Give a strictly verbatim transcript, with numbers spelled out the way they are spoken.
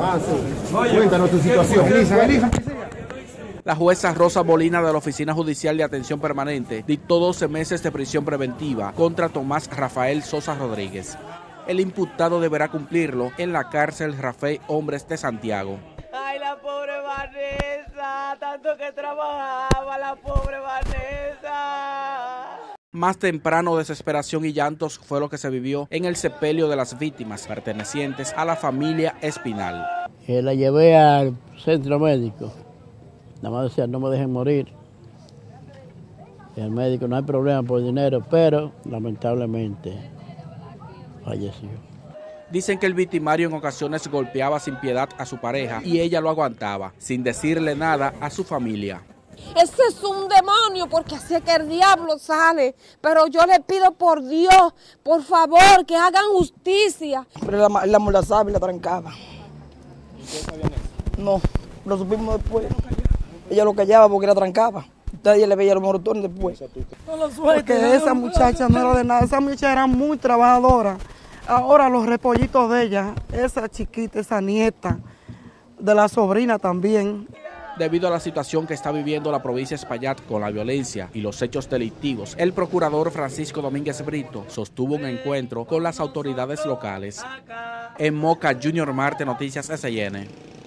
Ah, sí. Cuéntanos tu situación. Elisa, Elisa. La jueza Rosa Molina de la Oficina Judicial de Atención Permanente dictó doce meses de prisión preventiva contra Tomás Rafael Sosa Rodríguez. El imputado deberá cumplirlo en la cárcel Rafael Hombres de Santiago. Ay, la pobre Vanessa, tanto que trabajaba, la pobre Vanessa. Más temprano, desesperación y llantos fue lo que se vivió en el sepelio de las víctimas pertenecientes a la familia Espinal. Eh, la llevé al centro médico. Nada más decía, no me dejen morir. Y el médico, no hay problema por dinero, pero lamentablemente falleció. Dicen que el victimario en ocasiones golpeaba sin piedad a su pareja y ella lo aguantaba, sin decirle nada a su familia. Ese es un demonio, porque así es que el diablo sale. Pero yo le pido por Dios, por favor, que hagan justicia. Pero la, la amordazaba y la trancaba. ¿Ustedes sabían eso? No, lo supimos después. Ella lo callaba porque la trancaba. Ella le veía los moretones después. Porque esa muchacha no era de nada, esa muchacha era muy trabajadora. Ahora los repollitos de ella, esa chiquita, esa nieta, de la sobrina también. Debido a la situación que está viviendo la provincia de Espaillat con la violencia y los hechos delictivos, el procurador Francisco Domínguez Brito sostuvo un encuentro con las autoridades locales. En Moca, Junior Marte, Noticias S I N.